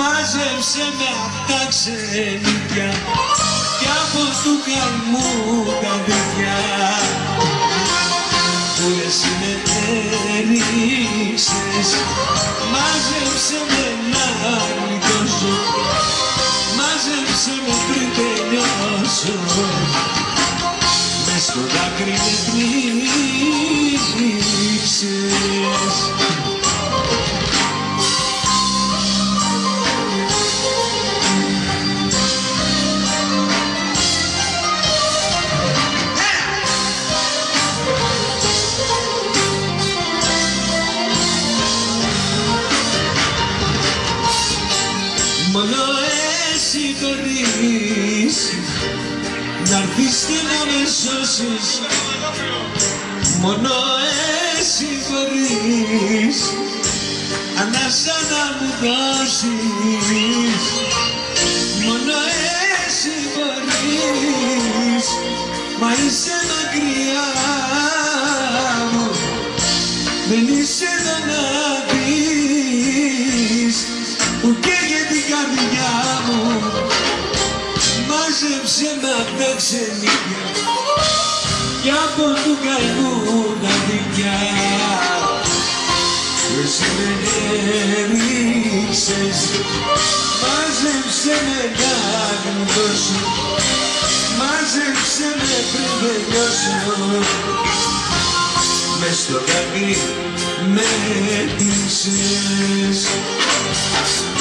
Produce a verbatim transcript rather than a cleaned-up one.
Μάζεψε με απ' τα ξενίκια κι από του καημού τα παιδιά που εσύ με έριξες. Μάζεψε με να γλιτώσω, μάζεψε με πριν τελειώσω, μες στο δάκρυ με πνίξες. Μόνο εσύ μπορείς να'ρθείς και να με σώσεις. Μόνο εσύ μπορείς ανάσα να μου δώσεις. Μόνο εσύ μπορείς, μα είσαι μακριά μου, δεν είσαι εδώ να δεις που καίγε την καρδιά μου. Μάζεψε με απ' τα ξενίκια κι από του καημού τα παιδιά που εσύ με έριξες. Μάζεψε με να γλιτώσω, μάζεψε με πριν τελειώσω, μες στο δάκρυ με πνίξες.